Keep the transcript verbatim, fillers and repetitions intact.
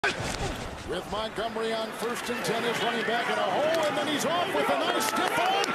With Montgomery on first and ten, is running back in a hole, and then he's off with a nice stiff arm.